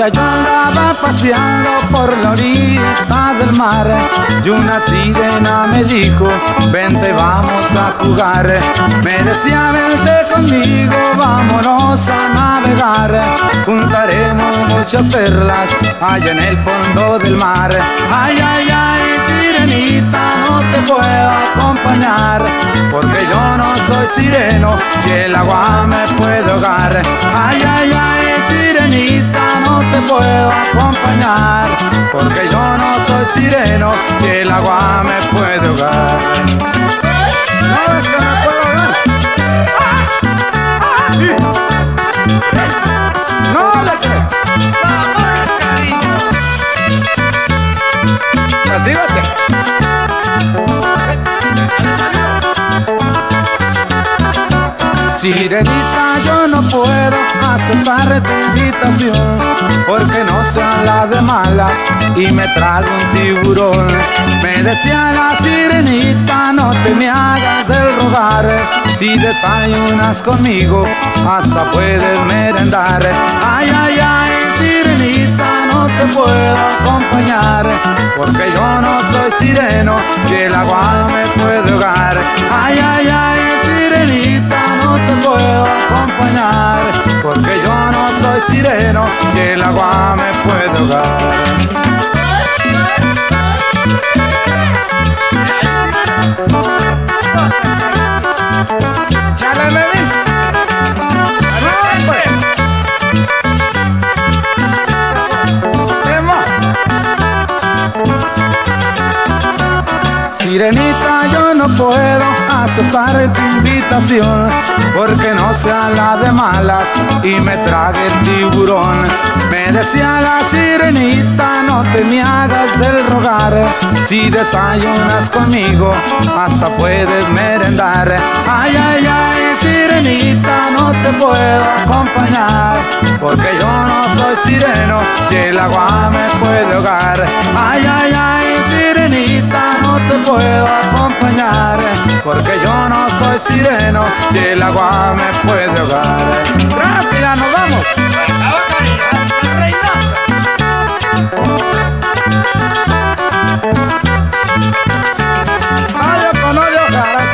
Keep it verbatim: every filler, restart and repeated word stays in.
día yo andaba paseando por la orilla del mar y una sirena me dijo, vente vamos a jugar. Me decía, vente conmigo, vámonos a navegar. Juntaremos muchas perlas allá en el fondo del mar. Ay, ay, ay, sirenita, no te puedo acompañar, porque yo no soy sireno y el agua me puede ahogar. Ay, ay, ay, sirenita, no te puedo acompañar, porque yo no soy sireno y el agua me puede ahogar. No, es que me puedo ahogar. No le creo. Así vete. Sirenita, yo no puedo aceptar tu invitación, porque no sea la de malas y me trago un tiburón. Me decía la sirenita, no te me hagas del rogar, si desayunas conmigo hasta puedes merendar. Ay, ay, ay, sirenita, no te puedo acompañar, porque yo no soy sireno y el agua me puede ahogar. Ay, ay, ay, sirenita, no te puedo acompañar, porque yo no soy sireno y el agua me puede ahogar. ¡Chale, bebé! Sirenita, yo no puedo aceptar tu invitación, porque no sea la de malas y me trague el tiburón. Me decía la sirenita, no te me hagas del rogar, si desayunas conmigo hasta puedes merendar. Ay, ay, ay, sirenita, no te puedo acompañar, porque yo no soy sireno y el agua me puede ahogar. Ay, ay, ay, sirenita, no te puedo acompañar, porque yo no soy sireno y el agua me puede ahogar. ¡Rápida, nos vamos! ¡Ay, con hoyo, caray!